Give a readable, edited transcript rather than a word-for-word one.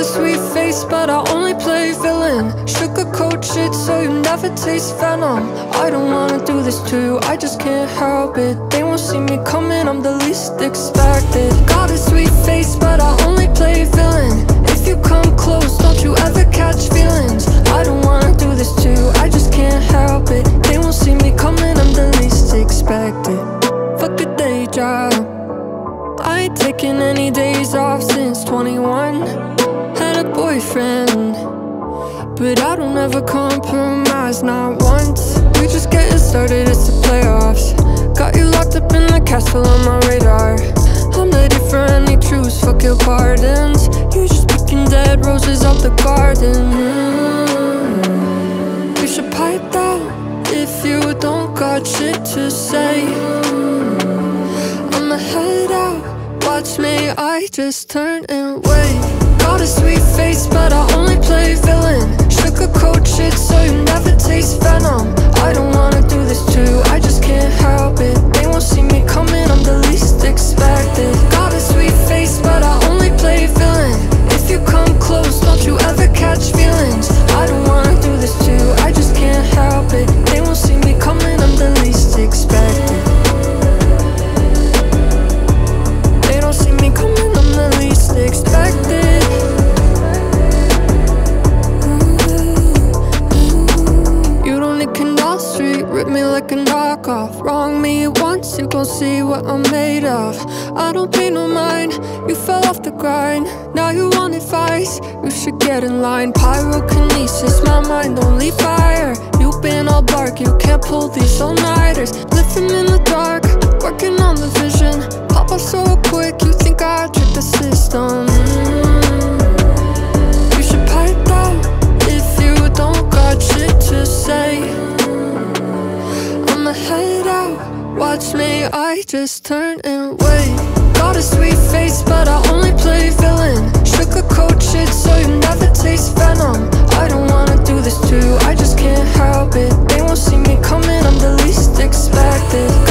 sweet face, but I only play villain. Sugarcoat shit so you never taste venom. I don't wanna do this to you, I just can't help it. They won't see me coming, I'm the least expected. Got a sweet face, but I only play villain. If you come close, don't you ever catch feelings. I don't wanna do this to you, I just can't help it. They won't see me coming, I'm the least expected. Fuck a day job, I ain't taking any days off since 21. Had a boyfriend, but I don't ever compromise, not once. We just getting started, it's the playoffs. Got you locked up in the castle on my radar. I'm ready for any truce, fuck your pardons. You just picking dead roses out the garden. You should pipe down if you don't got shit to say. I'ma head out, watch me, I just turn and wait. Got a sweet face, but I only play villain. Sugarcoat shit so you never taste venom. I don't wanna do this to you, I just can't help it. They won't see me coming, I'm the least expected. Got a sweet face, but I only play villain. If you come close, don't you ever catch feelings. I don't wanna do this to you, I just can't help it. They won't see me coming, I'm the least expected. They don't see me coming, I'm the least expected. You don't need Canal Street, rip me like a knockoff. Wrong me once, you gon' see what I'm made of. I don't pay no mind, you fell off the grind. Now you want advice, you should get in line. Pyrokinesis, my mind only fire. You've been all bark, you can't pull these all-nighters. Living in the dark, working on the vision. Pop off so quick, you think I tricked the system. You should pipe down if you don't got shit to say. I'ma head out, watch me, I just turn and wait. Got a sweet face, but I only play villain. Sugarcoat shit so you never taste venom. I don't wanna do this to you, I just can't help it. They won't see me coming, I'm the least expected.